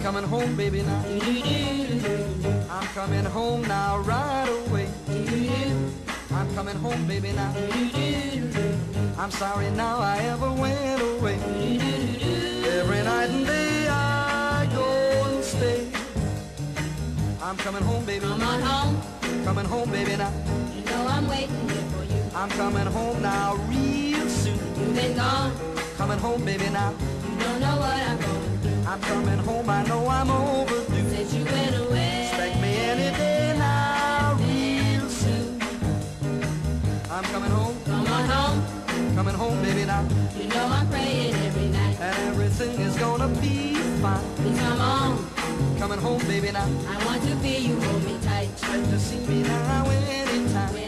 coming home, baby, now. I'm coming home now right away. I'm coming home, baby, now. I'm sorry now I ever went away. Every night and day I go and stay. I'm coming home, baby. Come on home. Coming home, baby, now. You know I'm waiting here for you. I'm coming home now real soon. You've been gone. Coming home, baby, now. You don't know what I'm going through. I'm coming home, I know I'm overdue. Since you went away. Expect me any day now real soon. I'm coming home. Come on home. Coming home, baby, now. You know I'm praying every night. And everything is gonna be fine. Please come on. Coming home, baby, now. I want to feel you hold me tight. Expect to see me now anytime.